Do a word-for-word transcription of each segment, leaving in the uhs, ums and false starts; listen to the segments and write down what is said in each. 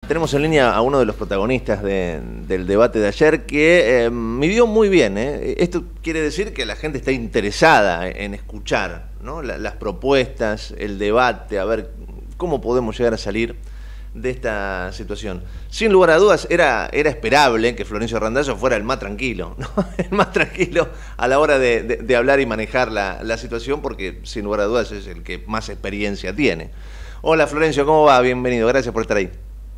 Tenemos en línea a uno de los protagonistas de, del debate de ayer que eh, midió muy bien. ¿eh? Esto quiere decir que la gente está interesada en escuchar, ¿no? la, las propuestas, el debate, a ver cómo podemos llegar a salir de esta situación. Sin lugar a dudas, era, era esperable que Florencio Randazzo fuera el más tranquilo, ¿no? el más tranquilo a la hora de, de, de hablar y manejar la, la situación, porque sin lugar a dudas es el que más experiencia tiene. Hola Florencio, ¿cómo va? Bienvenido, gracias por estar ahí.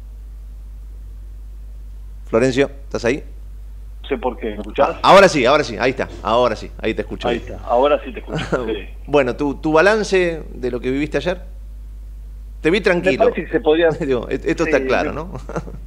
Florencio, ¿estás ahí? No sé por qué, ¿me escuchás? Ah, ahora sí, ahora sí, ahí está, ahora sí, ahí te escucho. Ahí está, ahora sí te escucho. Sí. Bueno, ¿tu, tu balance de lo que viviste ayer? Te vi tranquilo. Me parece que se podía... Digo, esto sí, está claro, me... ¿no?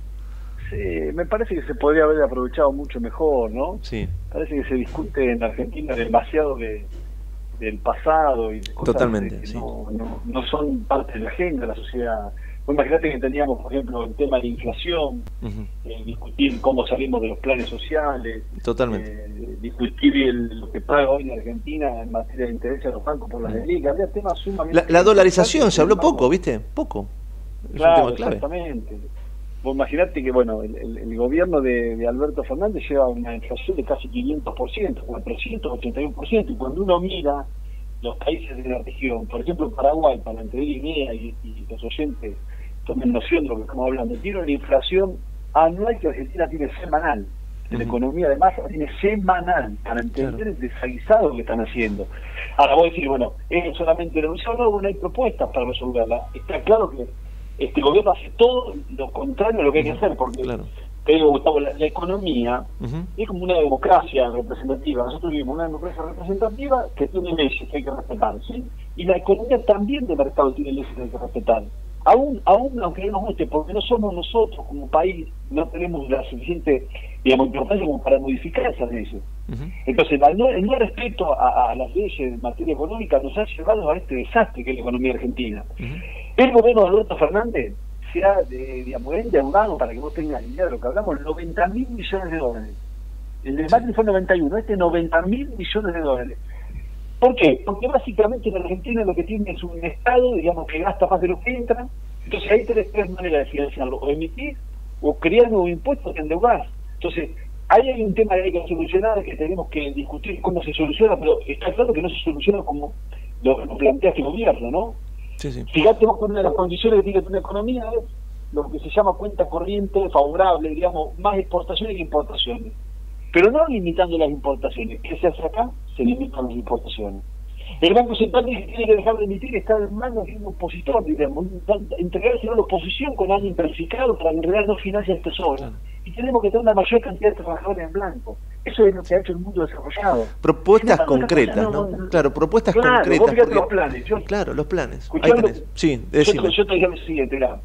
Sí, me parece que se podría haber aprovechado mucho mejor, ¿no? Sí. Parece que se discute en Argentina demasiado de, del pasado y de cosas Totalmente, que sí. no, no, no son parte de la agenda de la sociedad. Pues imagínate que teníamos, por ejemplo, el tema de inflación, Uh-huh. eh, discutir cómo salimos de los planes sociales, Totalmente. eh, discutir el, lo que paga hoy en Argentina en materia de interés a los bancos por las Uh-huh. deligas. Había temas sumamente... La, la dolarización, se habló poco, ¿viste? Poco. Es claro, un tema clave. Exactamente. Vos imaginate que bueno, el, el, el gobierno de, de Alberto Fernández lleva una inflación de casi quinientos por ciento, cuatrocientos ochenta y uno por ciento, y cuando uno mira los países de la región, por ejemplo Paraguay, para entender idea y, y los oyentes tomen noción de lo que estamos hablando, tiene una inflación anual que Argentina tiene semanal. En la Uh-huh. economía de masa tiene semanal, para entender claro. el desaguisado que están haciendo. Ahora voy a decir, bueno, es solamente denunciar, no, no hay propuestas para resolverla. Está claro que este gobierno hace todo lo contrario a lo que hay que hacer, porque, claro. te digo, Gustavo, la, la economía Uh-huh. es como una democracia representativa. Nosotros vivimos una democracia representativa que tiene leyes que hay que respetar, ¿sí? Y la economía también de mercado tiene leyes que hay que respetar. Aún, aún aunque no nos guste, porque no somos nosotros como país, no tenemos la suficiente, digamos, importancia como para modificar esas leyes. Uh-huh. Entonces, el no, el no respeto a, a las leyes en materia económica nos ha llevado a este desastre que es la economía argentina. Uh-huh. El gobierno de Alberto Fernández se ha, de, digamos, endeudado, para que vos tengas idea de lo que hablamos, noventa mil millones de dólares. El de Macri fue noventa y uno, este noventa mil millones de dólares. ¿Por qué? Porque básicamente en Argentina lo que tiene es un Estado, digamos, que gasta más de lo que entra. Entonces ahí tenés tres maneras de financiarlo: o emitir, o crear nuevos impuestos, que endeudar. Entonces ahí hay un tema que hay que solucionar, que tenemos que discutir cómo se soluciona, pero está claro que no se soluciona como lo, lo plantea este gobierno, ¿no? Sí, sí. Fíjate vos, que una de las condiciones que tiene una economía es lo que se llama cuenta corriente favorable, digamos, más exportaciones que importaciones. Pero no limitando las importaciones. ¿Qué se hace acá? Se limitan las importaciones. El Banco Central dice que tiene que dejar de emitir, está en manos de un opositor, digamos, entregarse a la oposición con alguien verificado para que en realidad no financie el tesoro. Claro. Y tenemos que tener una mayor cantidad de trabajadores en blanco. Eso es lo que ha hecho el mundo desarrollado. Propuestas concretas, cosa, ¿no? ¿no? Claro, propuestas claro, concretas. Vos fíjate porque... los planes. Yo, claro, los planes. Ahí tenés. Sí, decime. Yo, yo te dije lo siguiente, mirá.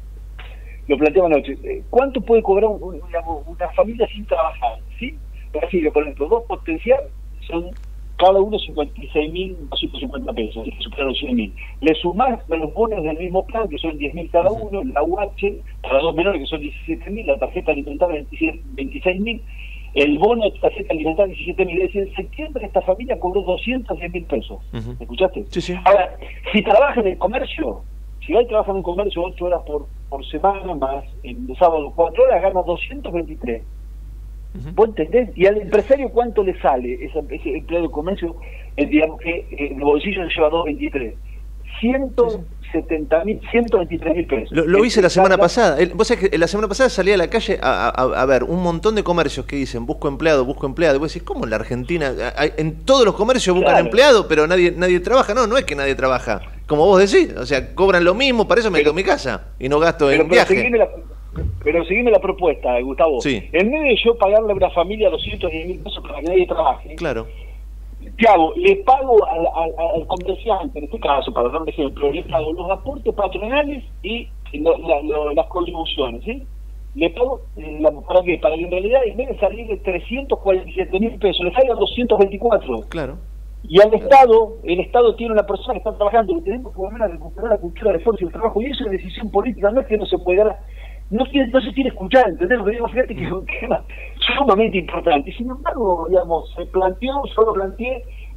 Lo planteaba anoche. ¿Cuánto puede cobrar un, digamos, una familia sin trabajar? ¿Sí? Prefiero, por ejemplo, dos potenciales son cada uno cincuenta y seis mil doscientos cincuenta pesos, así que superan los cien mil. Le sumás a los bonos del mismo plan, que son diez mil cada uno, la U H para dos menores, que son diecisiete mil, la tarjeta alimentaria veintiséis mil, el bono de tarjeta alimentaria diecisiete mil. Es decir, en septiembre esta familia cobró doscientos diez mil pesos. Uh-huh. ¿Me escuchaste? Sí, sí. Ahora, si trabaja en el comercio, si va y trabaja en un comercio ocho horas por, por semana, más el sábado cuatro horas, gana doscientos veintitrés. Uh-huh. ¿Vos entendés? ¿Y al empresario cuánto le sale ese, ese empleado de comercio? Eh, digamos que eh, el bolsillo le lleva doscientos veintitrés. ciento setenta mil, ciento veintitrés mil pesos. Lo, lo hice la semana pasada. El, vos sabés que la semana pasada salí a la calle a, a, a ver un montón de comercios que dicen busco empleado, busco empleado. Y vos decís, ¿cómo en la Argentina? Hay, en todos los comercios buscan claro. empleado, pero nadie nadie trabaja. No, no es que nadie trabaja. Como vos decís, o sea, cobran lo mismo, para eso me quedo en mi casa y no gasto pero, en pero viaje. La, pero seguime la propuesta, Gustavo. Sí. En vez de yo pagarle a una familia doscientos diez mil pesos para que nadie trabaje, claro. ¿qué hago? Le pago al, al, al comerciante, en este caso, para dar un ejemplo, le pago los aportes patronales y lo, la, lo, las contribuciones, ¿sí? Le pago, la, ¿para qué? Para que en realidad, en vez de salir de trescientos cuarenta y siete mil pesos, le salga doscientos veinticuatro. Claro. Y al claro. Estado, el Estado tiene una persona que está trabajando, le tenemos que volver a recuperar la cultura del esfuerzo y el trabajo, y eso es decisión política, no es que no se puede dar. No, no se quiere escuchar, ¿entendés? Lo que digo, fíjate que es un tema sumamente importante. Y sin embargo, digamos, se planteó, yo lo planteé,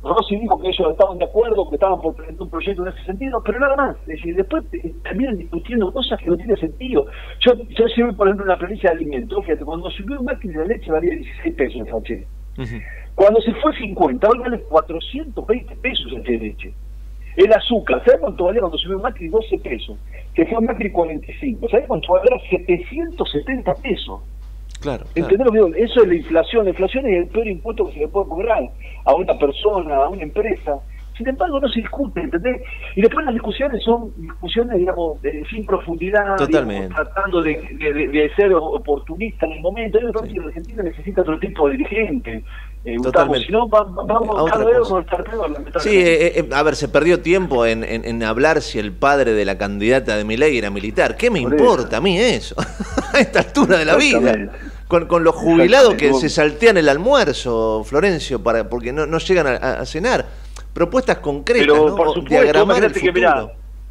Rossi dijo que ellos estaban de acuerdo, que estaban por presentar un proyecto en ese sentido, pero nada más. Es decir, después eh, terminan discutiendo cosas que no tienen sentido. Yo, yo siempre, por ejemplo, una planilla de alimentos, fíjate, cuando subió Macri la leche valía dieciséis pesos el sachet. Uh-huh. Cuando se fue cincuenta, hoy vale cuatrocientos veinte pesos el de leche. El azúcar, ¿sabes cuánto valía cuando subió Macri? doce pesos. Que fue Macri cuarenta y cinco. ¿Sabes cuánto valía? setecientos setenta pesos. Claro, ¿Entendés lo que digo? Eso es la inflación. La inflación es el peor impuesto que se le puede cobrar a una persona, a una empresa. Sin embargo, no se discute, ¿entendés? Y después las discusiones son discusiones, digamos, de, sin profundidad, digamos, tratando de, de, de ser oportunista en el momento. Yo creo que la Argentina necesita otro tipo de dirigente. Eh, Totalmente. Si no, va, vamos a ver con el tarpeo. Sí, eh, eh, a ver, se perdió tiempo en, en, en hablar si el padre de la candidata de Milei era militar. ¿Qué me Por importa eso. a mí eso? A esta altura de la vida. Con, con los jubilados que se saltean el almuerzo, Florencio, para porque no, no llegan a, a cenar. Propuestas concretas, Pero, ¿no? por supuesto, diagramar el que mirá,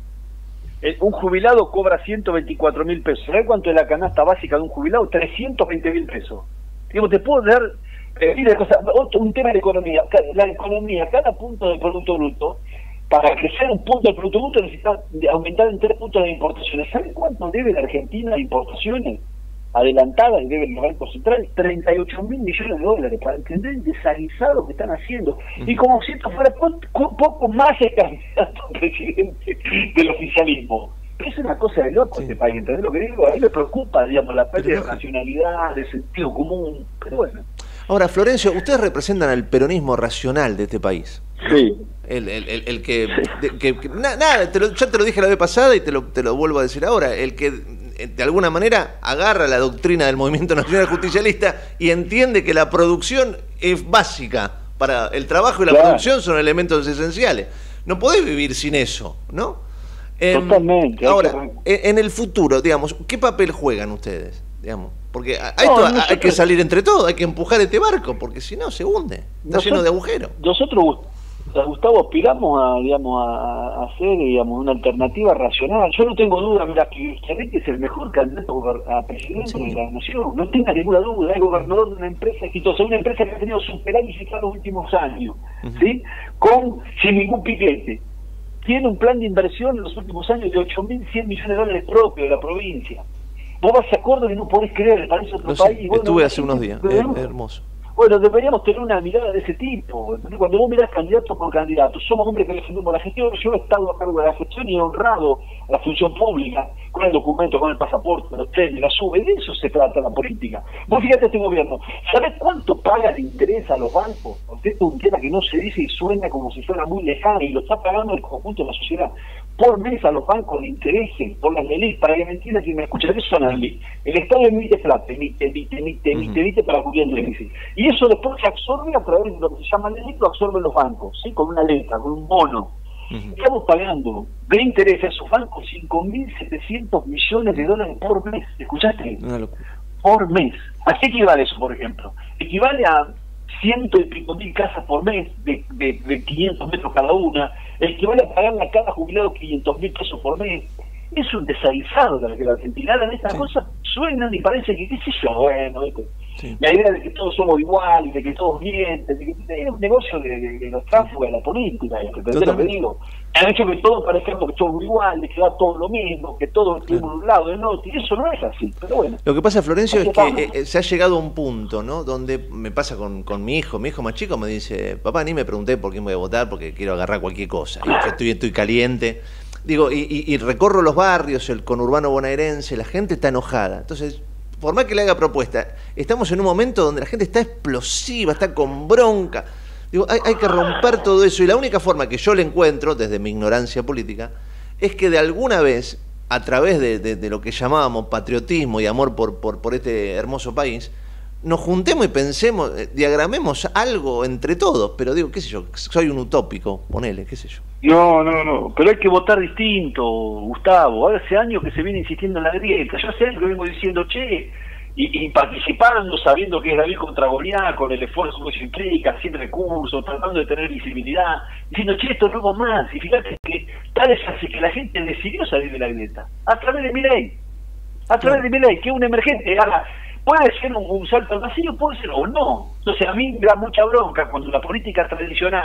un jubilado cobra ciento veinticuatro mil pesos. ¿Sabés cuánto es la canasta básica de un jubilado? trescientos veinte mil pesos. Digo, te puedo dar eh, mira, cosa, otro, un tema de economía. La economía, cada punto del Producto Bruto, para crecer un punto del Producto Bruto necesita aumentar en tres puntos de importaciones. ¿Sabés cuánto debe la Argentina de importaciones adelantadas y debe el Banco Central? treinta y ocho mil millones de dólares, para entender el desaguisado que están haciendo. Uh-huh. Y como si esto fuera po poco más el candidato presidente del oficialismo. Pero es una cosa de loco sí. este país, ¿entendés lo que digo? A mí me preocupa, digamos, la pérdida de racionalidad, de sentido común, pero bueno. Ahora, Florencio, ustedes representan al peronismo racional de este país. Sí. El, el, el, el que... De, que, que na, nada, te lo, ya te lo dije la vez pasada y te lo, te lo vuelvo a decir ahora. El que de alguna manera agarra la doctrina del Movimiento Nacional Justicialista y entiende que la producción es básica para el trabajo y la claro. producción son elementos esenciales. No podés vivir sin eso, ¿no? Totalmente. Eh, ahora, que... en el futuro, digamos, ¿qué papel juegan ustedes? Digamos, porque a, a esto no, nosotros... hay que salir entre todos, hay que empujar este barco, porque si no se hunde, está nosotros, lleno de agujeros. Nosotros, Gustavo, aspiramos a, digamos, a, a hacer, digamos, una alternativa racional. Yo no tengo duda, mira, que Schiaretti es el mejor candidato a presidente sí. de la nación, no tenga ninguna duda, es gobernador de una empresa exitosa, una empresa que ha tenido superávit fiscal los últimos años, uh-huh. ¿sí? Con, sin ningún piquete. Tiene un plan de inversión en los últimos años de ocho mil cien millones de dólares propios de la provincia. Vos vas a Córdoba y no podés creer, parece otro no sé, país. Bueno, estuve hace unos días, es hermoso. Bueno, deberíamos tener una mirada de ese tipo. Cuando vos mirás candidato por candidato, somos hombres que defendemos la gestión. Yo he estado a cargo de la gestión y he honrado a la función pública con el documento, con el pasaporte, con los trenes, la sube. De eso se trata la política. Vos fíjate este gobierno, ¿sabés cuánto paga de interés a los bancos? Porque esto es un tema que no se dice y suena como si fuera muy lejano y lo está pagando el conjunto de la sociedad. Por mes a los bancos de intereses, por las leyes, para que me entiendan que me escuchan, ¿qué son las leyes? El Estado emite plata, emite, emite, emite, emite, emite para cubrir el déficit. Y eso después se absorbe a través de lo que se llama ley, lo absorben los bancos, ¿sí? Con una letra, con un bono. Uh-huh. Estamos pagando de interés a esos bancos cinco mil setecientos millones de dólares por mes. ¿Escuchaste? No, por mes. ¿A qué equivale eso, por ejemplo? Equivale a ciento y pico mil casas por mes, de, de, de quinientos metros cada una, equivale a pagarle a cada jubilado quinientos mil pesos por mes. Es un desaguisado de la que la Argentina hagan estas sí. cosas, suenan y parece que, qué sé yo, bueno, ¿viste? Sí. La idea de que todos somos iguales, de que todos mienten, de que es un negocio de, de, de los tránsfugas de la política, ¿entendés lo que digo? Han hecho que todos parezcamos que somos iguales, que da todo lo mismo, que todos estuvimos de un lado del otro, y eso no es así, pero bueno. Lo que pasa, Florencio, es que eh, se ha llegado a un punto, ¿no? Donde me pasa con, con mi hijo, mi hijo más chico me dice, papá, ni me pregunté por quién voy a votar porque quiero agarrar cualquier cosa, y yo estoy, estoy caliente. Digo, y, y, y recorro los barrios, el conurbano bonaerense, la gente está enojada. Entonces, por más que le haga propuesta, estamos en un momento donde la gente está explosiva, está con bronca. Digo, hay, hay que romper todo eso. Y la única forma que yo le encuentro, desde mi ignorancia política, es que de alguna vez, a través de, de, de lo que llamábamos patriotismo y amor por, por, por este hermoso país, nos juntemos y pensemos, eh, diagramemos algo entre todos. Pero digo, qué sé yo, soy un utópico, ponele, qué sé yo. No, no, no, pero hay que votar distinto, Gustavo. Hace años que se viene insistiendo en la grieta. Yo hace años que vengo diciendo, che, y, y participando, sabiendo que es David contra Goliat, con el esfuerzo que se implica, sin recursos, tratando de tener visibilidad, diciendo, che, esto no va más. Y fíjate que tal es así que la gente decidió salir de la grieta, a través de Milei, a través de Milei, que es un emergente, haga. Puede ser un, un salto al vacío, puede ser o no. Entonces a mí me da mucha bronca cuando la política tradicional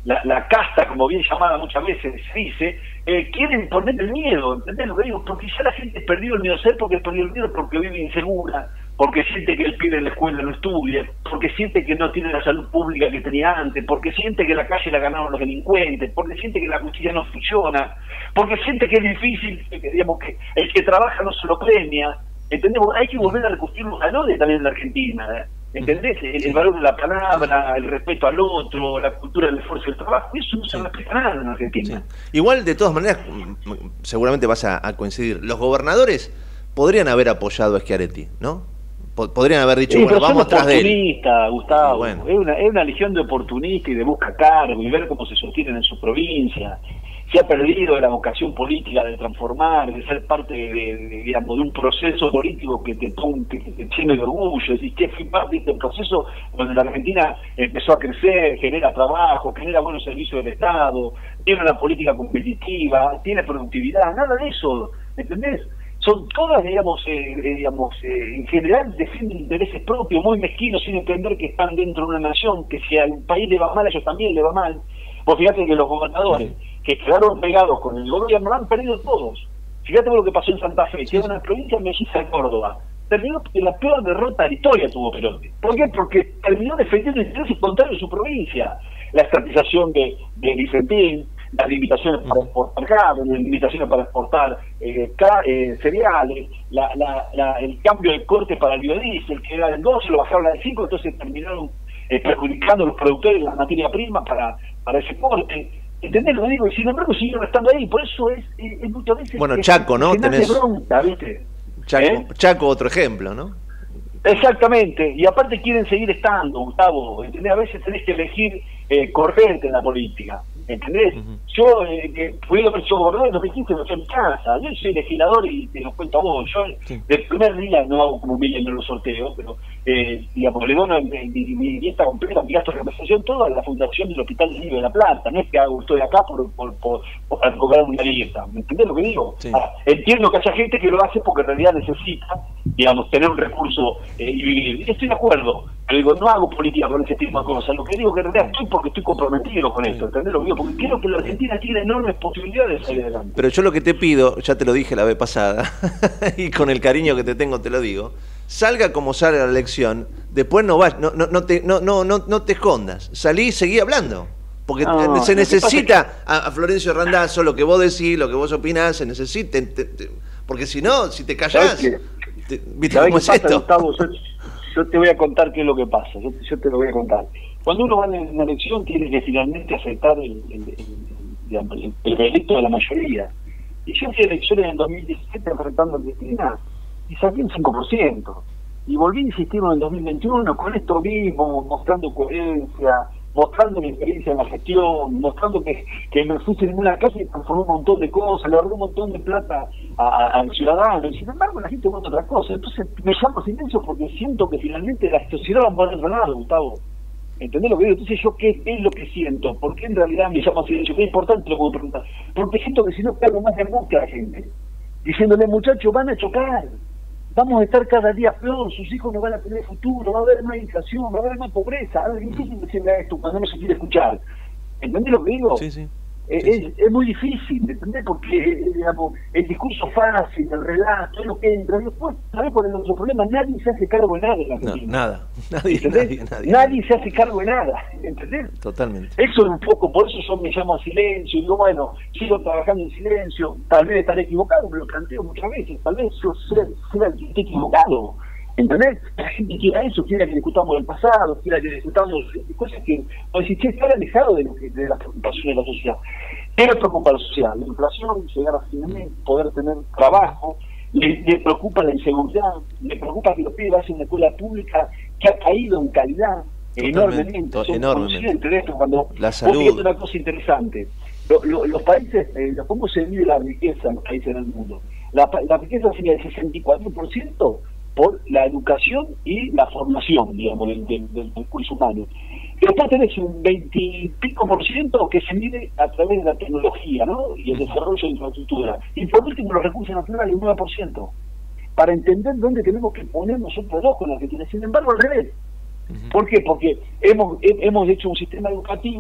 la, la casta, como bien llamada muchas veces se dice, eh, quieren poner el miedo, ¿entendés lo que digo? Porque ya la gente perdió el miedo, ¿sabes por qué perdió el miedo? Porque vive insegura, porque siente que el pibe en la escuela no estudia, porque siente que no tiene la salud pública que tenía antes, porque siente que la calle la ganaron los delincuentes, porque siente que la justicia no funciona, porque siente que es difícil, que, digamos, que el que trabaja no se lo premia, ¿entendemos? Hay que volver a reconstruir los valores también en la Argentina, ¿eh? ¿Entendés? El, el valor de la palabra, el respeto al otro, la cultura del esfuerzo y el trabajo, eso no se respeta nada en Argentina. Sí. Igual, de todas maneras, seguramente vas a, a coincidir, los gobernadores podrían haber apoyado a Schiaretti, ¿no? Podrían haber dicho, sí, bueno, vamos atrás de él. Gustavo, bueno. es, una, es una legión de oportunistas y de busca cargo y ver cómo se sostienen en su provincia. Se ha perdido la vocación política de transformar, de ser parte de, de, digamos, de un proceso político que te, que te llene de orgullo. Decís que fui parte de este proceso donde la Argentina empezó a crecer, genera trabajo, genera buenos servicios del Estado, tiene una política competitiva, tiene productividad, nada de eso, ¿entendés? Son todas, digamos, eh, digamos eh, en general defienden intereses propios, muy mezquinos, sin entender que están dentro de una nación, que si al país le va mal, a ellos también le va mal. Vos fíjate que los gobernadores que quedaron pegados con el gobierno lo han perdido todos. Fíjate lo que pasó en Santa Fe, que es una provincia melliza de Córdoba. Terminó que la peor derrota de la historia tuvo Perón. ¿Por qué? Porque terminó defendiendo intereses contrarios en su provincia. La estatización de, de Vicentín, las limitaciones para exportar carne, las limitaciones para exportar eh, eh, cereales, la, la, la, el cambio de corte para el biodiesel, que era del doce, lo bajaron al cinco, entonces terminaron eh, perjudicando a los productores de la materia prima para, para ese corte. ¿Entendés lo que digo? Y sin embargo siguieron estando ahí, por eso es, es, es muchas veces... Bueno, es, Chaco, ¿no? Tenés... bronca, ¿viste? Chaco, ¿Eh? Chaco, otro ejemplo, ¿no? Exactamente, y aparte quieren seguir estando, Gustavo, ¿entendés? A veces tenés que elegir eh, corriente en la política, ¿entendés? Uh-huh. Yo, eh, que pudiendo haber sido gobernador en dos mil quince, me fui a mi casa, yo soy legislador y te lo cuento a vos, yo sí. Del primer día no hago como Miguel, no lo sorteo, pero eh, digamos, le dono mi, mi, mi dieta completa, mi gasto de representación, todo a la fundación del Hospital del Niño de la Plata, no es que hago, estoy acá por, por, por, por, por cobrar una dieta, ¿me entendés lo que digo? Sí. Ah, entiendo que haya gente que lo hace porque en realidad necesita, digamos, tener un recurso eh, y vivir. Estoy de acuerdo, pero digo, no hago política con ese tipo de cosas. Lo que digo que en realidad estoy porque estoy comprometido con esto, ¿entendés lo que digo? Porque creo que la Argentina tiene enormes posibilidades de salir adelante. Pero yo lo que te pido, ya te lo dije la vez pasada, y con el cariño que te tengo te lo digo, salga como sale la elección, después no vas, no, no, no te, no, no, no, no te escondas, salí y seguí hablando. Porque no, se necesita que... a, a Florencio Randazzo, lo que vos decís, lo que vos opinás, se necesita, te, te, porque si no, si te callás, te, ¿viste cómo es esto? Gustavo, yo, yo te voy a contar qué es lo que pasa, yo, yo te lo voy a contar. Cuando uno va en una elección tiene que finalmente aceptar el, el, el, el, el veredicto de la mayoría. Y yo fui a elecciones en dos mil diecisiete enfrentando a Cristina y saqué un cinco por ciento. Y volví a insistir en el dos mil veintiuno con esto mismo, mostrando coherencia, mostrando mi experiencia en la gestión, mostrando que, que me puse en una casa y transformé un montón de cosas, le ahorré un montón de plata al ciudadano, y sin embargo la gente vota otra cosa. Entonces me llamo silencio porque siento que finalmente la sociedad va a poner otro lado, Gustavo. ¿Entendés lo que digo? Entonces yo, ¿qué es lo que siento? ¿Por qué en realidad me llamo silencio? Qué importante lo puedo preguntar. Porque siento que si no cargo más de angustia a la gente, diciéndole, muchachos, van a chocar, vamos a estar cada día peor, sus hijos no van a tener futuro, va a haber más inflación, va a haber más pobreza. Es difícil decirle esto cuando no se quiere escuchar. ¿Entendés lo que digo? Sí, sí. Eh, sí, es, sí. es muy difícil, ¿entendés? Porque eh, digamos, el discurso fácil, el relato, es lo que entra. Y después, ¿sabés cuál es nuestro problema? Nadie se hace cargo de nada en la Argentina. No, nada. Nadie, nadie, nadie, nadie. Nadie se hace cargo de nada, ¿entendés? Totalmente. Eso es un poco, por eso yo me llamo a silencio, y digo, bueno, sigo trabajando en silencio, tal vez estaré equivocado, me lo planteo muchas veces, tal vez yo sea, sea el que esté equivocado, ¿entendés? La gente quiera eso, quiera que discutamos del pasado, quiera que discutamos de cosas que, o decir, che, estar alejado de, lo que, de las preocupaciones de la sociedad. ¿Qué le preocupa a la sociedad? La inflación, llegar a fin de mes, poder tener trabajo, le, le preocupa la inseguridad, le preocupa que los pibes hacen una escuela pública que ha caído en calidad enormemente. To enormemente. De esto, cuando la salud. Vos una cosa interesante, lo, lo, los países, eh, ¿cómo se mide la riqueza en los países del mundo? La, la riqueza sería del sesenta y cuatro por ciento por la educación y la formación, digamos, del, del, del discurso humano. Y después tenés un veinte y pico por ciento que se mide a través de la tecnología, ¿no? Y el desarrollo de infraestructura. Y por último, los recursos naturales, un nueve por ciento. Para entender dónde tenemos que poner nosotros dos con la Argentina. Sin embargo, al revés. Uh-huh. ¿Por qué? Porque hemos, he, hemos hecho un sistema educativo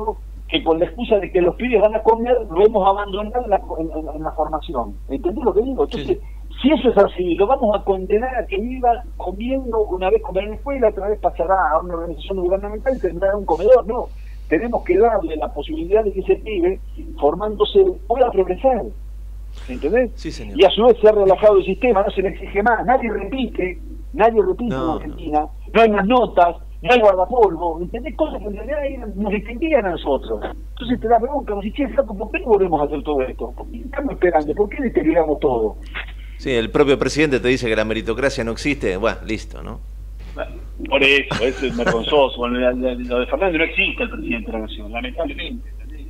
que con la excusa de que los pibes van a comer, lo hemos abandonado en la, en, en, en la formación. ¿Entendés lo que digo? Entonces, sí. Si eso es así, lo vamos a condenar a que viva comiendo, una vez comerá en la escuela, otra vez pasará a una organización gubernamental y tendrá un comedor. No, tenemos que darle la posibilidad de que ese pibe, formándose, pueda progresar. ¿Entendés? Sí, señor. Y a su vez se ha relajado el sistema, no se le exige más, nadie repite, nadie repite no, en Argentina, no. no hay más notas, no hay guardapolvo, ¿entendés? Cosas que en realidad eran, nos distinguían a nosotros. Entonces te da bronca, como si, che, flaco, ¿por qué no volvemos a hacer todo esto? ¿Por qué estamos esperando? ¿Por qué deterioramos todo? Sí, el propio presidente te dice que la meritocracia no existe, bueno, listo, ¿no? Por eso, eso es vergonzoso. Lo de Fernández no existe el presidente de la Nación, lamentablemente.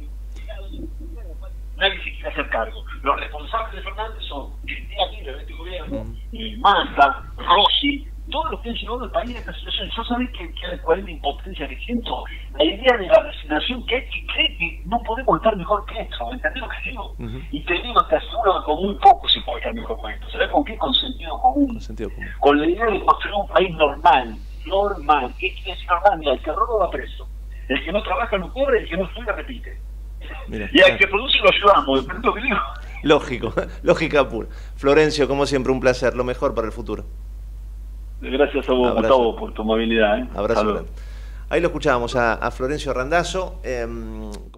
Nadie se quiere hacer cargo. Los responsables de Fernández son el día libre de este gobierno, mm. Massa, Rossi, todos los que han llevado al país a esta situación. Yo sabés que, que cuál es la impotencia que siento, la idea de la resignación que hay, que cree que no podemos estar mejor que esto, ¿entendés lo que digo? Uh-huh. Y te digo, te aseguro que con muy poco se puede estar mejor con esto. ¿Sabés con qué? Con sentido común. Con sentido común. Con la idea de construir un país normal, normal. ¿Qué quiere decir normal? Mira, el que roba va preso. El que no trabaja no cobra, el que no estudia repite. Mira, y al claro. que produce lo ayudamos, ¿entendés lo que digo? Lógico, lógica pura. Florencio, como siempre, un placer, lo mejor para el futuro. Gracias a vos, Abrazo. Gustavo, por tu movilidad. ¿eh? Abrazo. Ahí lo escuchábamos a, a Florencio Randazzo. Eh,